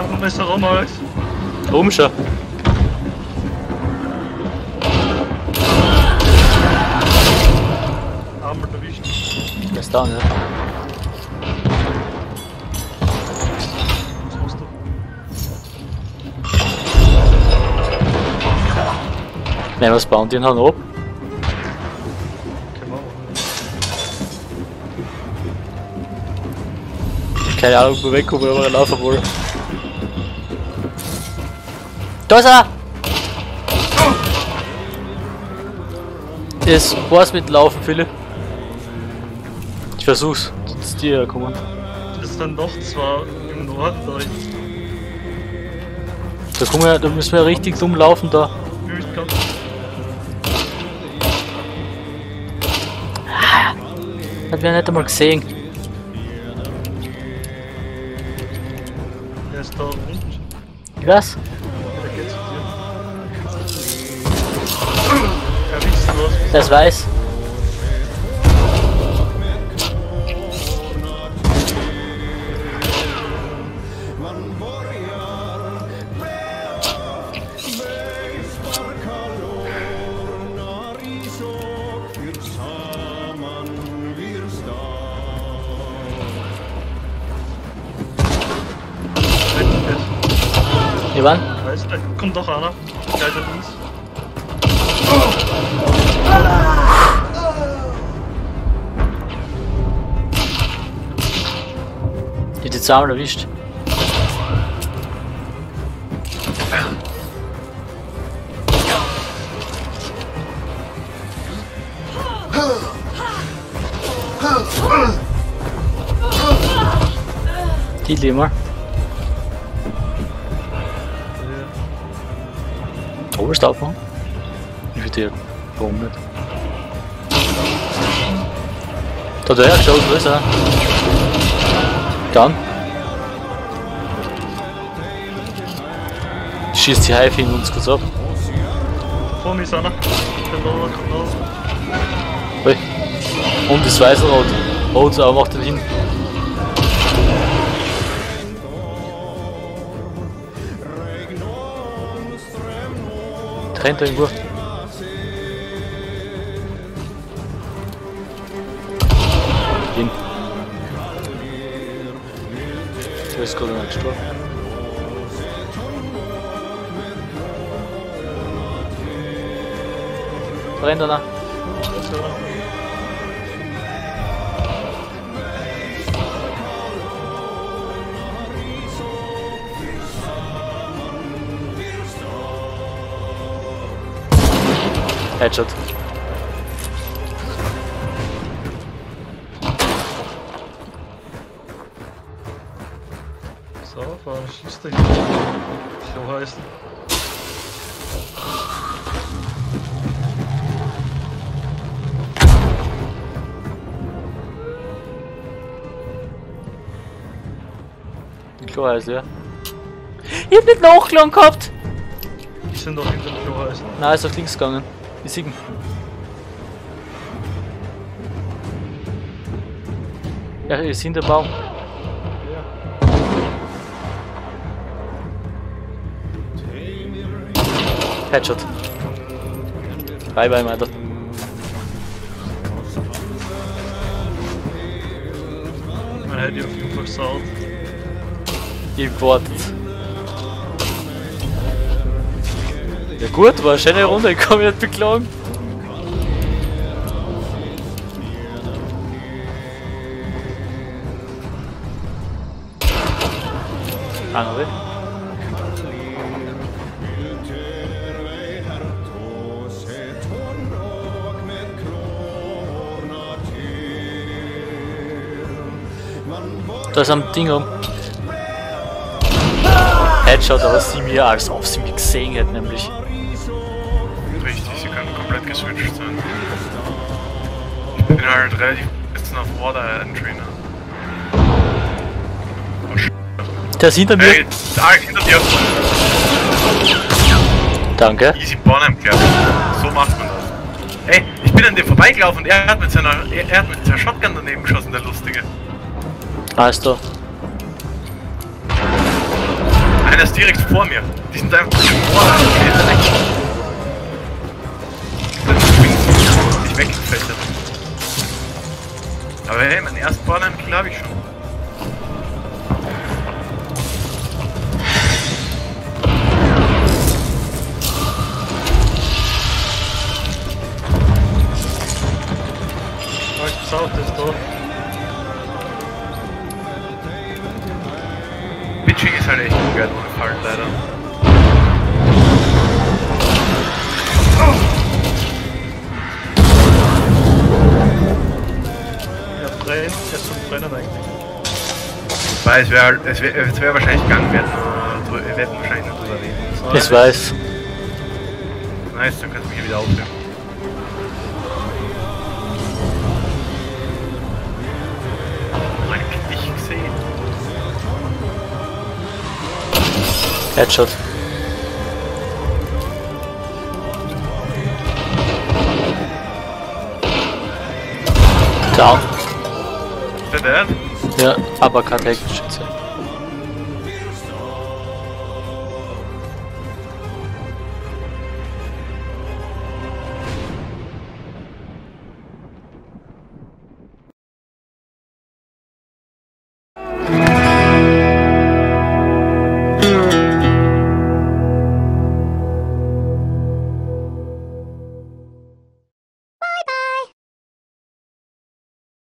Mach noch besser rum, Alex. Oben schon. Armer erwischt. Der ist da, ne? Was machst du? Nehmen wir das Bounty und hauen ab. Okay, machen wir. Keine Ahnung, wo wir wegkommen, aber laufen wollen. Da ist er! Das war's mit Laufen, Philipp. Ich versuch's, zu dir kommen. Das sind noch zwei im Norden da jetzt. Da kommen wir, da müssen wir richtig dumm laufen da. Nicht ganz. Hat wir nicht einmal gesehen. Er ist da unten. Was? Der geht zu dir. Er wisst was. Das weiß. Ivan? Weißt du, kommt doch einer. Gleich an uns. Die hat die Zahl erwischt. Die Limmer. Oberst aufmachen? Ich will dir warum nicht? Da hat er geschaut, wo ist er? Dann. Schießt die Hive in uns kurz ab. Vor mir ist einer. Der Lower kommt raus. Ui. Und das weiße Rot. Rot, aber macht den hin. Trennt irgendwo. Hin. Der ist gerade noch gestorben. Brennt einer. Headshot. So, fahr, schieß dich. So heißt. Klar ist ja. Ich hab nicht nachgeladen gehabt! Die sind doch hinter dem Klohäuschen. Nein, ist auf links gegangen. Ich sehe ihn. Ja, ist hinter dem Baum. Ja. Headshot. Bye bye, Alter. Man hätte auf jeden Fall versaut. Ich hab gewartet. Ja gut, war eine schöne Runde, ich kann mich nicht beklagen. Andere. Da ist am Ding um. Headshot, aber sie mir, als ob sie mich gesehen hätte, nämlich. Richtig, sie können komplett geswitcht sein. Ich bin halt relativ bisschen auf Water Entry, ne? Oh, Der ist hinter mir. hey, Alex, hinter dir! Danke. Easy Bonham, klar. So macht man das. Ey, ich bin an dem vorbeigelaufen und er hat mit seiner Shotgun daneben geschossen, der Lustige. Alles da. einer ist direkt vor mir. Die sind einfach vor mir. Ich weggefechtet. Aber hey, meinen ersten Borderline-Kill habe ich schon. Oh, das Auto ist da. Bitching ist halt echt ungern ohne Fallen, leider. Ja, brennt. Er ist zum Brennen eigentlich. Weil es wäre wahrscheinlich gegangen, wir hätten wahrscheinlich noch drüber reden. Ich weiß. Nice, dann kannst du mich hier wieder aufnehmen. Nicht gesehen. Headshot. Down. Ist der dead? Ja, Uppercut Heckenschütze.